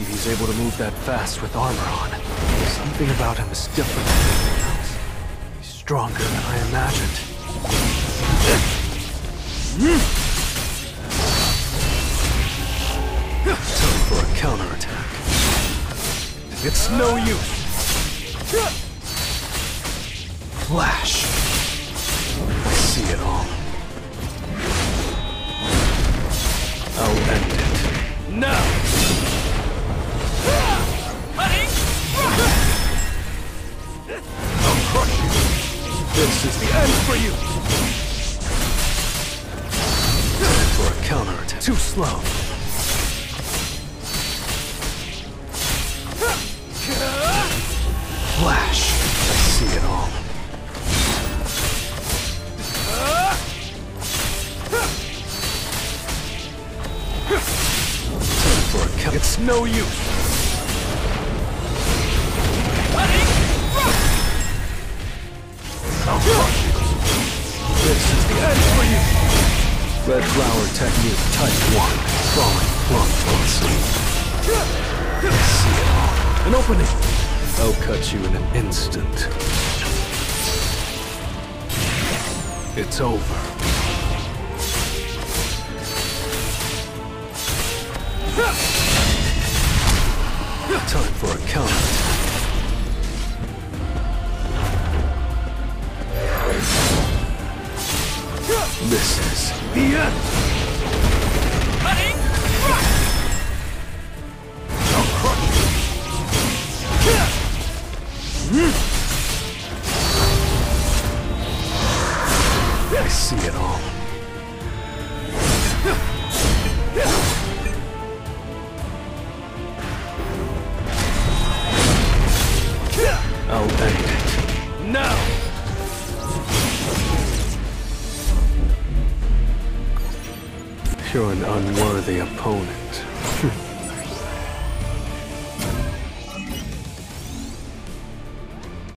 believe he's able to move that fast with armor on. Something about him is different. He's stronger than I imagined. Time for a counterattack. It's no use. Flash. I see it all. I'll end it. Now! I'll crush you. This is the end for you. Time for a counterattack. Too slow. Flash. I see it all. Time for a count. It's no use. I'll crush you. This is the end for you. Red flower technique type 1. Falling plump on sleep. I see it all. An opening. I'll cut you in an instant. It's over. Time for a counterattack. This is the end. I'll crush you. I see it all. I'll end it. Now! You're an unworthy opponent.